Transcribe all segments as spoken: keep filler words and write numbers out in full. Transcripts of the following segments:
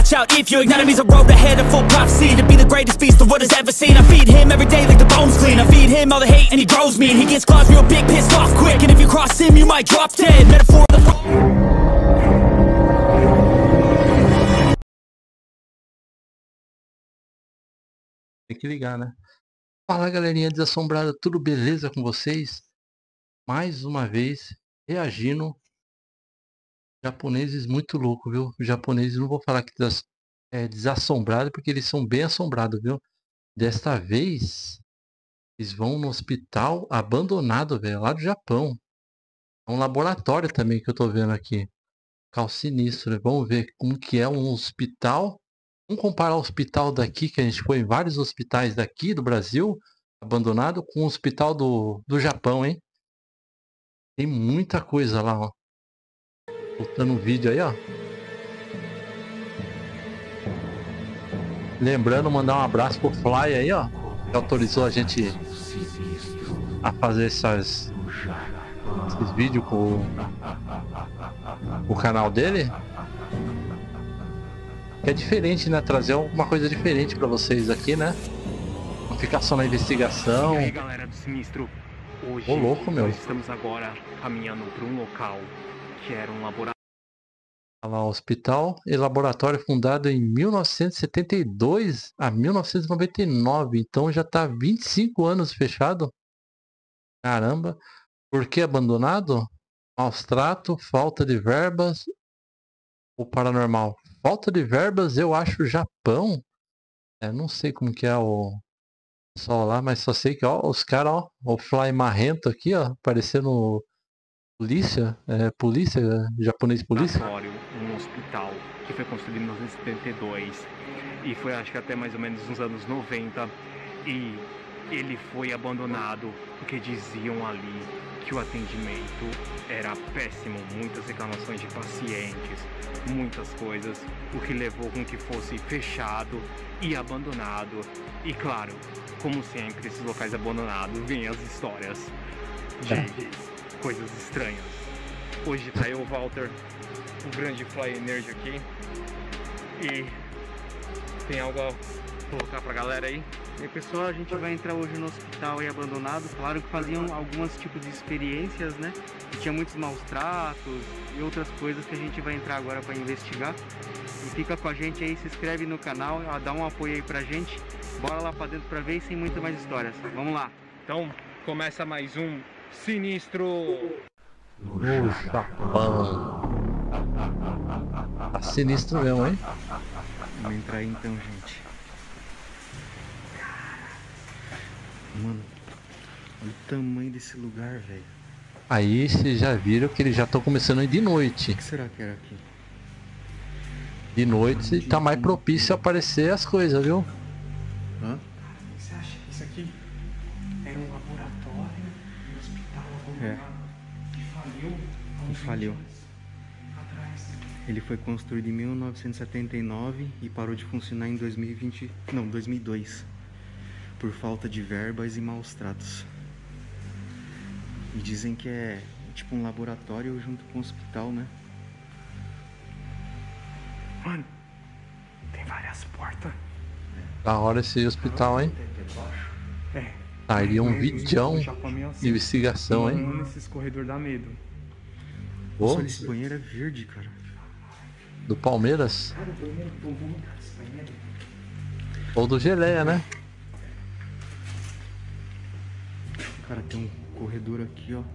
watch out if your enemy's a road ahead of full prophecy. To be the greatest beast the world has ever seen. I feed him every day like the bones clean. I feed him all the hate and he grows me. And he gets claws real big, pissed off quick. And if you cross him, you might drop dead. Metaphor of the... Tem que ligar, né? Fala, galerinha desassombrada, tudo beleza com vocês? Mais uma vez, reagindo. Japoneses muito louco, viu? Japoneses, não vou falar que des... é desassombrado, porque eles são bem assombrados, viu? Desta vez, eles vão no hospital abandonado, velho, lá do Japão. É um laboratório também que eu tô vendo aqui. Cal sinistro, né? Vamos ver como que é um hospital. Vamos comparar o hospital daqui, que a gente foi em vários hospitais daqui do Brasil, abandonado, com o hospital do, do Japão, hein? Tem muita coisa lá, ó. Voltando o vídeo aí, ó. Lembrando, mandar um abraço pro Fly aí, ó. Que autorizou a gente a fazer essas, esses vídeos com o canal dele. É diferente, né? Trazer alguma coisa diferente pra vocês aqui, né? Não ficar só na investigação. E aí, galera do Sinistro, hoje Ô, louco, meu. nós estamos agora caminhando para um local que era um laboratório. Olha lá, hospital e laboratório fundado em mil novecentos e setenta e dois a mil novecentos e noventa e nove. Então já tá vinte e cinco anos fechado. Caramba. Por que abandonado? Maus trato, falta de verbas. O paranormal. Falta de verbas, eu acho, Japão. É, não sei como que é o pessoal lá, mas só sei que, ó, os caras, ó, o Fly marrento aqui, ó, parecendo polícia, é, polícia, japonês polícia. Um hospital que foi construído em mil novecentos e setenta e dois e foi, acho que até mais ou menos nos anos noventa, e ele foi abandonado porque diziam ali que o atendimento era péssimo, muitas reclamações de pacientes, muitas coisas, o que levou com que fosse fechado e abandonado. E claro, como sempre, esses locais abandonados vêm as histórias de é. coisas estranhas. Hoje tá eu, Walter, o grande Fly Energy aqui, e tem algo a colocar pra galera aí? E aí, pessoal, a gente vai entrar hoje no hospital aí abandonado. Claro que faziam alguns tipos de experiências, né? E tinha muitos maus tratos e outras coisas que a gente vai entrar agora para investigar. E fica com a gente aí, se inscreve no canal, dá um apoio aí pra gente. Bora lá pra dentro pra ver, sem muitas mais histórias. Vamos lá. Então, começa mais um Sinistro No Japão. Tá sinistro mesmo, hein? Vamos entrar aí então, gente. Mano, olha o tamanho desse lugar, velho. Aí vocês já viram que eles já estão começando a ir de noite. O que será que era aqui? De noite tá mais propício a aparecer as coisas, viu? Hã? Você acha que isso aqui era um laboratório, um hospital abandonado que faliu? E faliu. Ele foi construído em mil novecentos e setenta e nove e parou de funcionar em dois mil e vinte, não, dois mil e dois. Por falta de verbas e maus tratos. E dizem que é tipo um laboratório junto com um hospital, né? Mano, tem várias portas. Da hora esse hospital, hein? É. Aí um vidão de investigação, hein? Mano, esses corredores dá medo. Oh, Olha, esse banheiro é verde, cara. do Palmeiras? Cara, o banheiro tomou esse banheiro. Ou do Geleia, né? Cara, tem um corredor aqui, ó.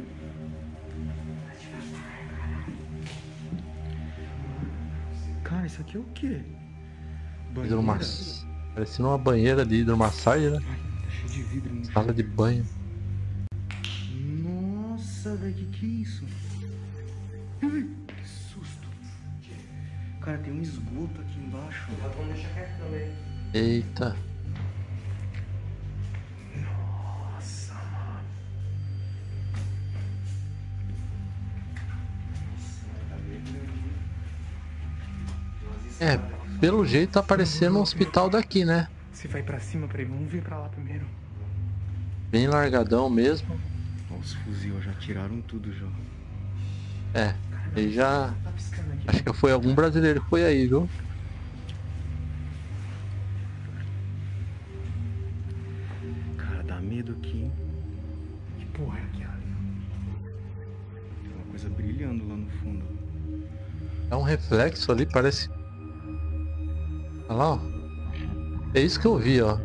Cara, isso aqui é o quê? Banheira? Hidroma... Parecendo uma banheira de hidromassagem, né? Ai, tá cheio de vidro no Sala de banho. Nossa, velho, que que é isso? Ai, que susto. Cara, tem um esgoto aqui embaixo. Vamos deixar quieto também. Eita. Nossa, mano. É, pelo jeito tá parecendo um hospital daqui, né? Você vai pra cima, peraí, vamos vir pra lá primeiro. Bem largadão mesmo. Ó, os fuzil já tiraram tudo já. É, ele já... Tá piscando aqui. Acho que foi algum brasileiro que foi aí, viu? aqui. Que porra é aquela? Tem uma coisa brilhando lá no fundo. É um reflexo ali, parece. Olha lá, ó. É isso que eu vi, ó.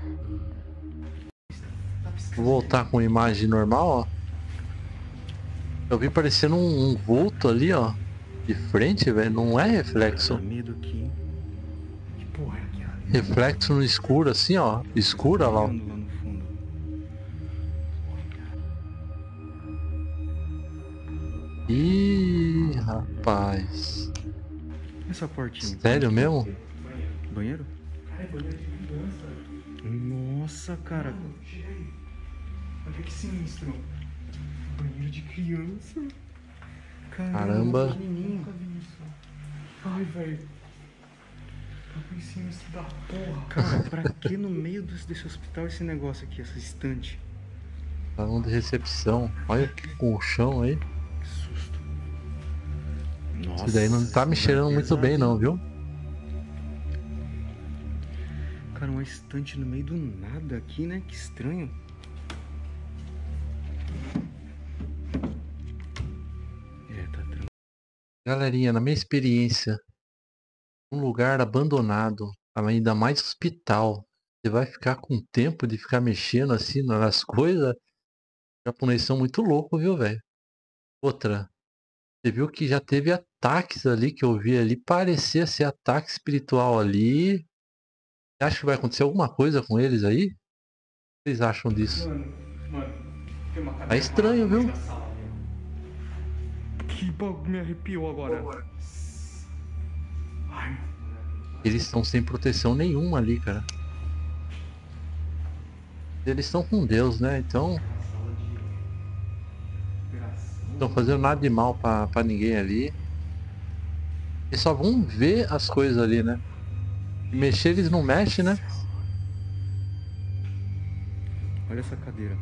Vou voltar com a imagem normal, ó. Eu vi parecendo um, um vulto ali, ó. De frente, velho. Não é reflexo. Dá medo aqui. Que porra é aquela? Reflexo no escuro, assim, ó. Escuro, olha lá, ó. Brilhando lá no fundo. Ih, rapaz. Essa portinha. Sério mesmo? Banheiro? Cara, é banheiro de criança. Nossa, cara. Mano, tira aí. Olha que sinistro. Banheiro de criança. Caramba. Pequenininho. Nunca vi isso. Ai, velho. Que sinistro da porra. Cara, pra que no meio desse, desse hospital esse negócio aqui, essa estante? Salão de recepção. Olha que colchão aí. Que susto. Nossa. Isso daí não tá me cheirando muito bem não, viu? Cara, uma estante no meio do nada aqui, né? Que estranho. É, tá tranquilo. Galerinha, na minha experiência, um lugar abandonado, ainda mais hospital, você vai ficar com tempo de ficar mexendo assim nas coisas? Os japoneses são muito loucos, viu, velho? Outra, você viu que já teve ataques ali que eu vi ali, parecia ser ataque espiritual ali. Você acha que vai acontecer alguma coisa com eles aí? O que vocês acham disso? Mano, mano. Tem uma cadeira Tá estranho, parada viu? na sala, meu. Que bagulho me arrepiou agora. Ai, Eles estão sem proteção nenhuma ali, cara. Eles estão com Deus, né? Então, não estão fazendo nada de mal pra, pra ninguém ali. Eles só vão ver as coisas ali, né? Mexer eles não mexem, né? Olha essa cadeira.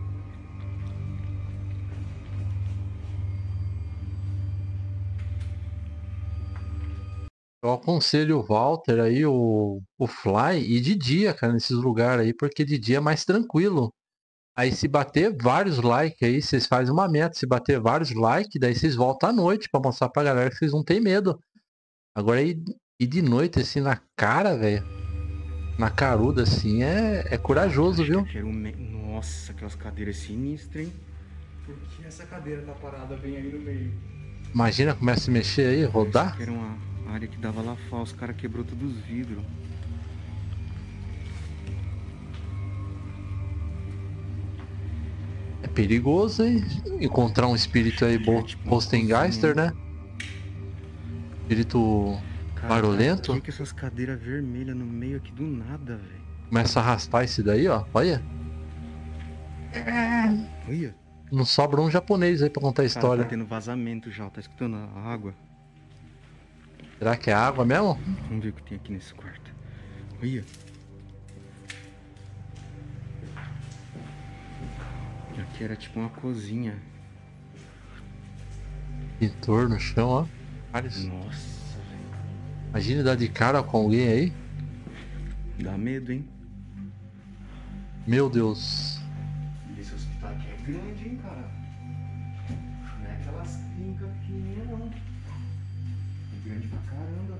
Eu aconselho o Walter aí, o, o Fly, ir de dia, cara, nesses lugares aí, porque de dia é mais tranquilo. Aí se bater vários likes aí, vocês fazem uma meta, se bater vários likes, daí vocês voltam à noite pra mostrar pra galera que vocês não tem medo. Agora ir, ir de noite assim na cara, velho, na caruda assim, é, é corajoso, viu? Acho que era um me- Nossa, aquelas cadeiras sinistras, hein? por que essa cadeira tá parada bem aí no meio? Imagina, começa a se mexer aí, rodar. Que era uma área que dava lá fora, os caras quebrou todos os vidros. É perigoso, hein? Encontrar um espírito aí, Bo- Tipo, Bostengeister, né? Espírito Cara, barulhento. Por que que essas cadeiras vermelhas no meio aqui do nada, velho? Começa a arrastar esse daí, ó. Olha. Olha, Não sobra um japonês aí pra contar a cara, história. tá tendo vazamento já, tá escutando a água? Será que é água mesmo? Vamos ver o que tem aqui nesse quarto. Olha. Aqui era tipo uma cozinha. Pintor no chão, ó. Vários. Nossa, velho. Imagina dar de cara com alguém aí. Dá medo, hein? Meu Deus. Esse hospital aqui é grande, hein, cara? Não é aquelas clínicas pequenininhas, não. É grande pra caramba.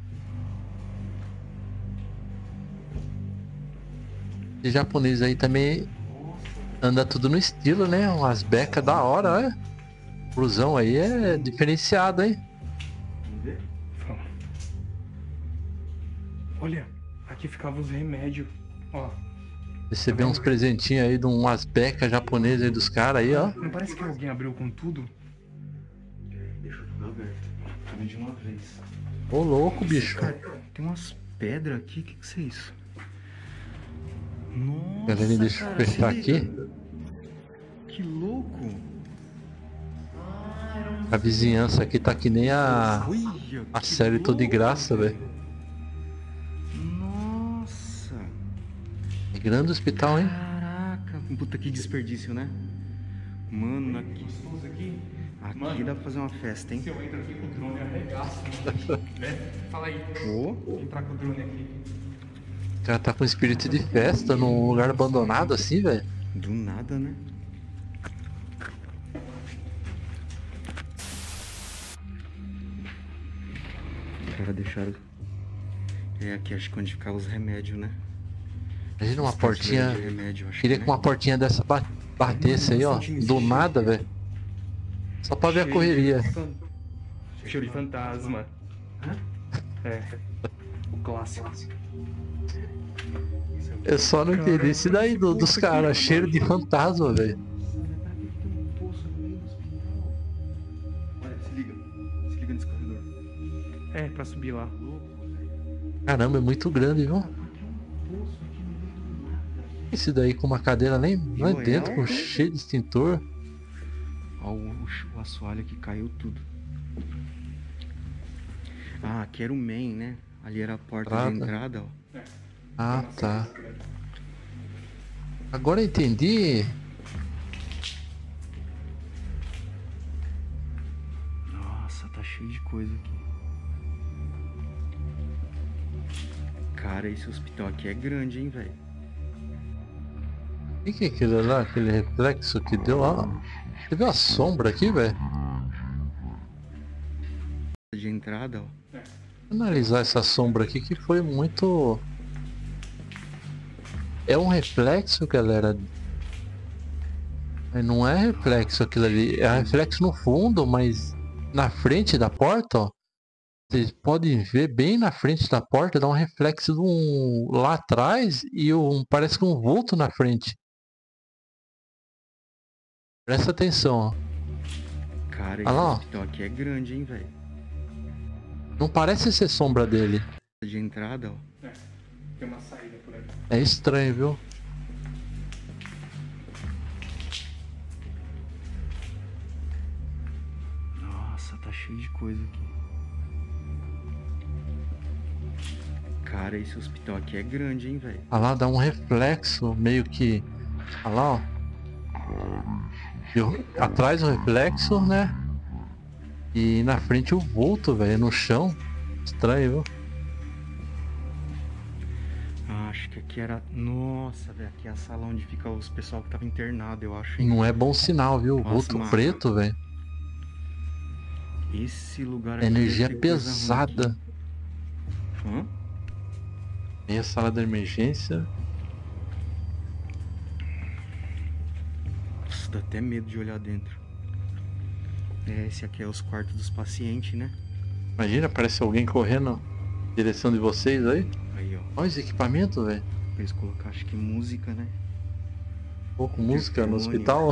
Esse japonês aí também anda tudo no estilo, né? Umas becas da hora, olha. O blusão aí é diferenciado, hein? Vamos ver? Fala. Olha, aqui ficavam os remédios. Ó, Receber uns presentinhos aí de umas becas japonesas aí dos caras aí, ó. não parece que alguém abriu com tudo? Deixa eu tudo aberto. Tudo de uma vez. Ô louco, bicho. Cara, tem umas pedras aqui. O que, que é isso? Nossa, Galera, deixa eu cara, fechar se aqui. liga. Que louco. A vizinhança aqui tá que nem a, Olha, a que série Tô de louco, Graça, velho. Nossa. É grande o hospital, hein? Caraca. Puta, que desperdício, né? Mano, aqui, Gostoso aqui? aqui Mano. dá pra fazer uma festa, hein? Se eu entro aqui com o drone, arregaço. Né? Fala aí. Ô. Vou entrar com o drone aqui. O cara tá com espírito de festa num lugar abandonado assim, velho. Do nada, né? Os caras deixaram... É aqui, acho que onde ficava os remédios, né? Imagina uma Os portinha. prateleiras de remédio, acho Queria que, que uma né? portinha dessa ba- batesse aí, ó. Do nada, velho. Só pra ver a Cheio correria. de fan- Cheio de fantasma. É. O clássico. Eu só não entendi isso daí do- dos caras, cheiro de fantasma, velho. Olha, se liga. Se liga nesse corredor. É, pra subir lá. Caramba, é muito grande, viu? Esse daí com uma cadeira lá, em- lá Viu, dentro, é com um- cheio de extintor. Ó, o, o, o assoalho aqui caiu tudo. Ah, aqui era o main, né? Ali era a porta Entrada. de entrada, ó. Ah, tá. Agora eu entendi. Nossa, tá cheio de coisa aqui. Cara, esse hospital aqui é grande, hein, velho? O que, que é aquele lá? Aquele reflexo que deu lá? Teve uma sombra aqui, velho. De entrada, ó. Vou analisar essa sombra aqui que foi muito. É um reflexo, galera. Mas não é reflexo aquilo ali. É reflexo no fundo, mas na frente da porta, ó. Vocês podem ver bem na frente da porta, dá um reflexo de um lá atrás e um parece que um vulto na frente. Presta atenção, ó. Cara, esse Ah lá, ó. hospital aqui é grande, hein, velho? Não parece ser sombra dele. De entrada, ó. Tem uma saída por aí. É estranho, viu? Nossa, tá cheio de coisa aqui. Cara, esse hospital aqui é grande, hein, velho? Ah lá, dá um reflexo, meio que... Ah lá, ó. E o- atrás o reflexo, né? E na frente o vulto, velho, no chão. Estranho, viu? Ah, acho que aqui era... Nossa, velho, aqui é a sala onde fica os pessoal que tava internado, eu acho, hein? Não é bom sinal, viu? Nossa, Vulto mano. preto, velho. Esse lugar aqui Energia deve ter coisa ruim pesada. aqui. Hã? Meia sala de emergência. Nossa, dá até medo de olhar dentro. É, esse aqui é os quartos dos pacientes, né? Imagina, parece alguém correndo na direção de vocês aí. Aí, ó. Olha esse equipamento, velho. Pra eles colocar, acho que música, né? Pouco música no Interfone. hospital.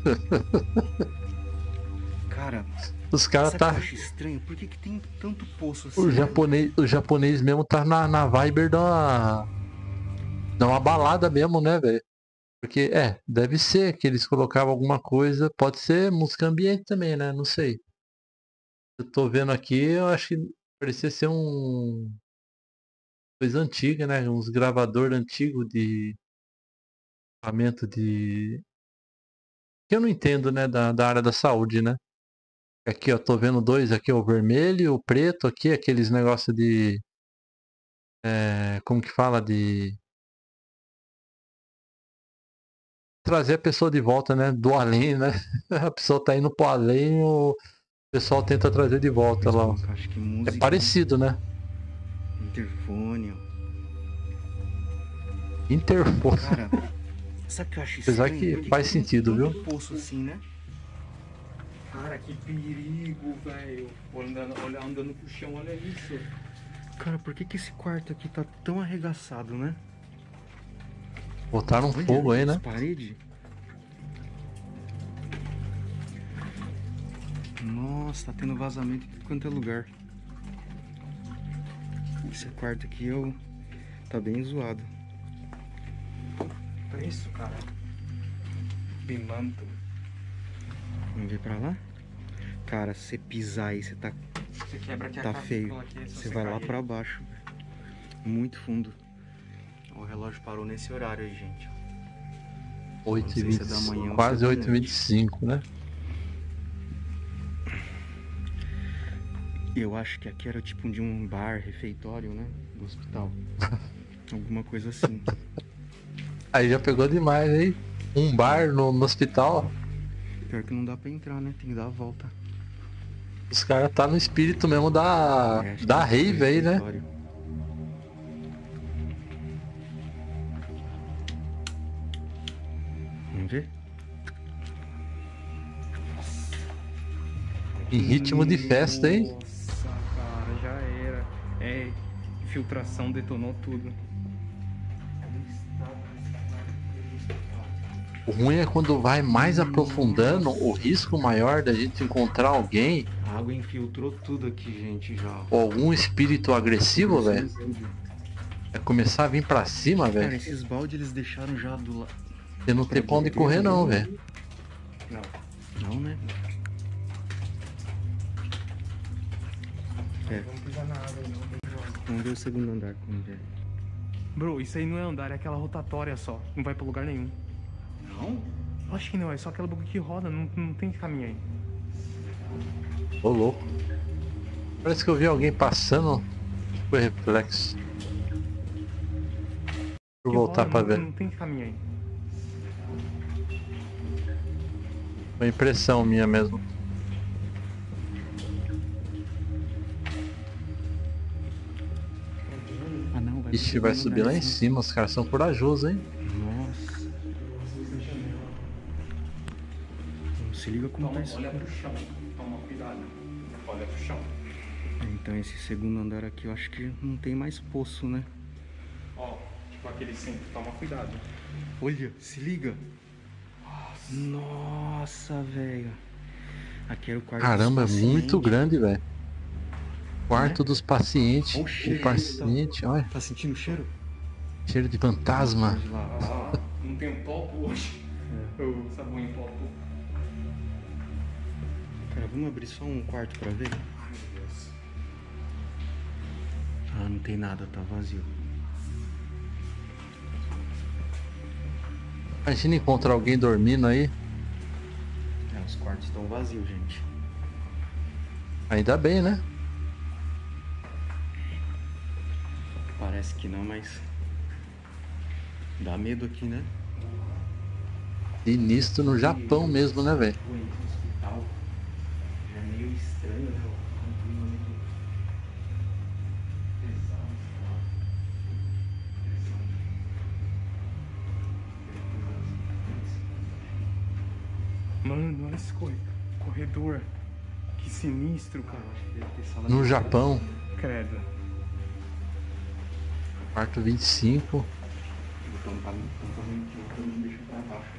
Cara, Os caras sabe o que eu tá. acho estranho? Por que que tem tanto poço assim? O né? japonês, o japonês mesmo tá na, na vibe da. Dá uma balada mesmo, né, velho? Porque, é, deve ser que eles colocavam alguma coisa. Pode ser música ambiente também, né? Não sei. Eu tô vendo aqui, eu acho que parecia ser um. Coisa antiga, né? Uns gravador antigo de. Equipamento de. Que eu não entendo, né? Da, da área da saúde, né? Aqui, ó, tô vendo dois aqui, ó, o vermelho e o preto aqui, aqueles negócios de. É, como que fala? De. Trazer a pessoa de volta, né? Do além, né? A pessoa tá indo pro além, o pessoal tenta trazer de volta Pra eles lá. ó. colocar, acho que música, É parecido, né? interfone, ó. Interfone. Cara, sabe o que eu acho Apesar estranho? que Por faz tem sentido, tanto viu? poço assim, né? Cara, que perigo, velho. Andando, olha- andando pro chão, olha isso. Cara, por que que esse quarto aqui tá tão arregaçado, né? Botaram Olha fogo aí, as né? paredes. Nossa, tá tendo vazamento em tudo quanto é lugar. Esse quarto aqui eu... tá bem zoado. Preço, cara. Bimanto. Vamos ver pra lá? Cara, se você pisar aí, você tá, Você quebra aqui a tá casícula feio. aqui, se Você vai lá cair. pra baixo. Muito fundo. O relógio parou nesse horário aí, gente. oito e sei se é vinte, da manhã ou quase se é da oito e vinte e cinco, né? Eu acho que aqui era tipo de um bar, refeitório, né? Do hospital. Alguma coisa assim. Aí já pegou demais, hein? Um bar no, no hospital. Pior que não dá pra entrar, né? Tem que dar a volta. Os caras tá no espírito mesmo da, É, acho da que é rave aí, né? refeitório. Vamos ver? Em ritmo de festa, hein? Nossa, cara, já era. É, infiltração detonou tudo. O ruim é quando vai mais aprofundando, o risco maior da gente encontrar alguém A água infiltrou tudo aqui, gente, já. ou algum espírito agressivo, velho. É começar a vir pra cima, Cara, velho. esses baldes eles deixaram já do lado. Você não tem pra onde correr não, velho. Não. Não, né? É, Vamos pisar na água aí, não. Vamos jogar. vamos ver o segundo andar como é. Bro, isso aí não é andar, é aquela rotatória só. Não vai pra lugar nenhum. Não? Acho que não, é só aquela bagulho que roda, não, não tem caminho aí. Ô louco. Parece que eu vi alguém passando. Foi reflexo. Vou Que voltar roda, pra não, ver. Não tem caminho aí. Foi impressão minha mesmo. Ah, não, vai Ixi, pro vai segundo subir lá andar, em sim. cima. Os caras são corajosos, hein? Nossa. Não se liga como tá isso. olha pro chão, toma cuidado. Olha pro chão. Então esse segundo andar aqui eu acho que não tem mais poço, né? Ó, tipo aquele centro, toma cuidado. Olha, se liga. Nossa, velho. Aqui era o quarto Caramba, é dos muito pacientes. grande, velho. Quarto dos pacientes. Olha o cheiro, O paciente, olha. Tá sentindo o cheiro? Cheiro de fantasma. Pode lá. Ah, não tem um topo hoje. O sabão em topo. Cara, vamos abrir só um quarto pra ver? Ai, meu Deus. Ah, não tem nada, tá vazio. Imagina encontrar alguém dormindo aí. É, os quartos estão vazios, gente. Ainda bem, né? Parece que não, mas dá medo aqui, né? Sinistro no Japão mesmo, né, velho? Oi, hospital. Já é meio estranho, né? Um clima meio pesado, sei lá. Mano, olha esse corre- corredor. Que sinistro, cara. Deve ter sala No de- Japão, Credo. quarto vinte e cinco. O botão tá totalmente louco, não deixa pra baixo.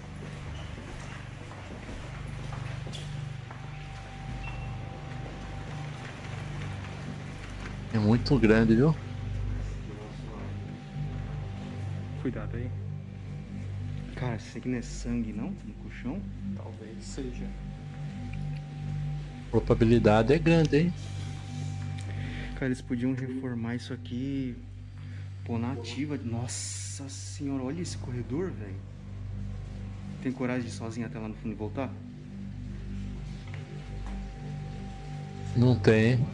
É muito grande, viu? Cuidado aí. Cara, isso aqui não é sangue, não? No colchão? Talvez seja. A probabilidade é grande, hein? Cara, eles podiam reformar isso aqui, pôr na ativa. Nossa senhora, olha esse corredor, velho. Tem coragem de ir sozinho até lá no fundo e voltar? Não tem, hein?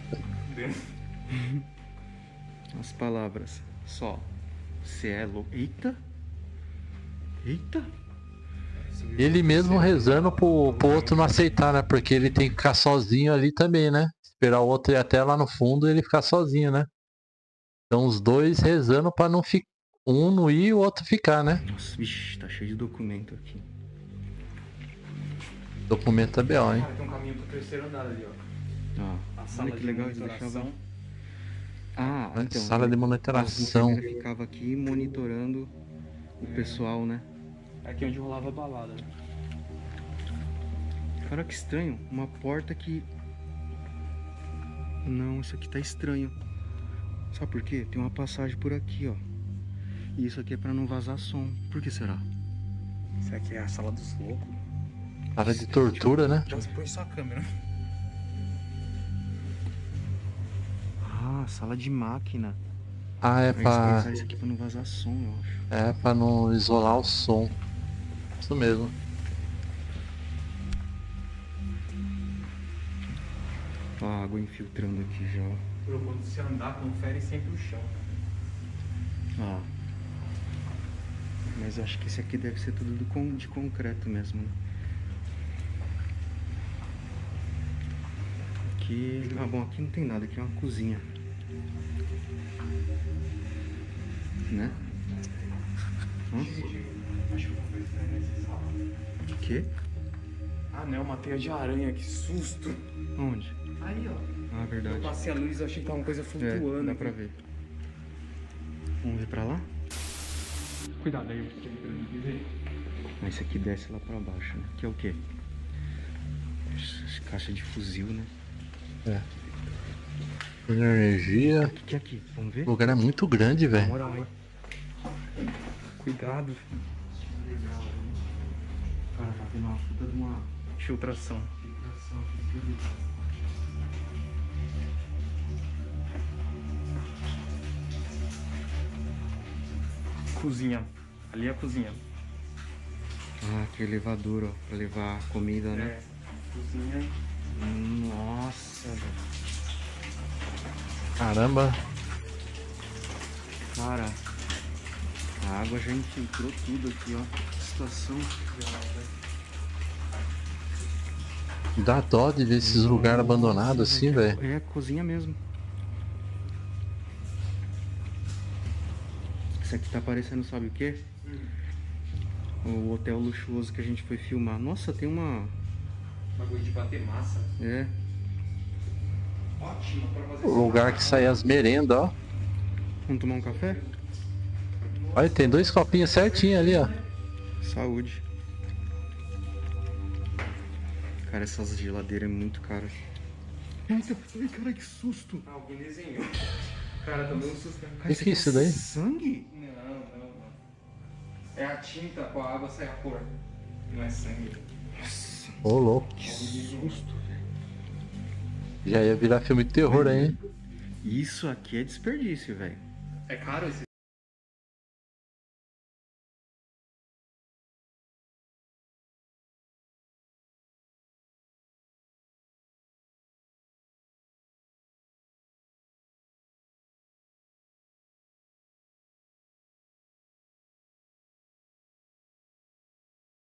As palavras, só. Você é louco. Eita! Eita! Ele mesmo rezando pro, pro outro não aceitar, né? Porque ele tem que ficar sozinho ali também, né? Esperar o outro ir até lá no fundo e ele ficar sozinho, né? Então os dois rezando pra não ficar. Um não ir e o outro ficar, né? Nossa, vixi, tá cheio de documento aqui. Documento é B O, hein? Cara, tem um caminho pro terceiro andar ali, ó. Ah, A sala olha que de legal, eles monitoração. deixavam... Ah, então... Sala de As monitoração. enfermeiras ficavam aqui monitorando o pessoal, né? Aqui onde rolava a balada. Né? Cara, que estranho. Uma porta que... Não, isso aqui tá estranho. Sabe por quê? Tem uma passagem por aqui, ó. E isso aqui é pra não vazar som. Por que será? Isso aqui é a sala dos loucos. Sala de tortura, né? Já põe sua câmera. Ah, sala de máquina. Ah, é Aí eles pra. colocaram isso aqui pra não vazar som, eu acho. É pra não isolar o som. Isso mesmo. Ó, a água infiltrando aqui já, ó. Quando você andar, confere sempre o chão. Ah. Mas eu acho que esse aqui deve ser tudo do con- de concreto mesmo, né? Aqui... Ah, bom, aqui não tem nada. Aqui é uma cozinha. Né? Hum? Acho que eu vou fazer nesse salão. O quê? Ah, não, uma teia de aranha, que susto. Onde? Aí, ó. Ah, verdade. Eu passei a luz e achei que tava uma coisa É, flutuando. dá pra ver. Vamos ver pra lá? Cuidado aí, eu fiquei entrando aqui, vê. Mas esse aqui desce lá pra baixo, né? Que é o quê? Caixa de fuzil, né? É. Energia. O que, que é aqui? Vamos ver? O lugar é muito grande, Na velho. moral, hein. Cuidado. Cara, tá tendo uma puta de uma Infiltração. infiltração aqui, tudo. Cozinha. Ali é a cozinha. Ah, que elevador, ó, pra levar comida, né? É. Cozinha. Nossa, velho. Caramba. Cara, a água já infiltrou tudo aqui, ó. Que situação. Dá dó de ver esses lugares abandonados assim, velho. É, cozinha mesmo. Isso aqui tá parecendo, sabe o quê? O hotel luxuoso que a gente foi filmar. Nossa, tem uma... Bagulho de bater massa. É. Ótimo pra fazer O lugar que sai as merendas, ó. Vamos tomar um café? Olha, tem dois copinhos certinho ali, ó. Saúde. Cara, essas geladeiras é muito caras. Eita, ai, cara, que susto. Ah, alguém desenhou. Cara, tomei um susto. Cara, Que que é isso daí? Sangue? Não, não, não. É a tinta, com a água sai a cor. Não é sangue. Nossa, Ô, louco. que susto, velho. Já ia virar filme de terror aí, hein? Isso aqui é desperdício, velho. É caro esse